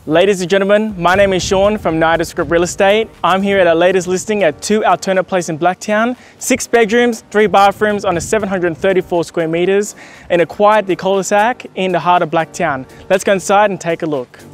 Ladies and gentlemen, my name is Sean from Nidus Group Real Estate. I'm here at our latest listing at 2 Altona Place in Blacktown. 6 bedrooms, 3 bathrooms on a 734 square meters in a quiet cul-de-sac in the heart of Blacktown. Let's go inside and take a look.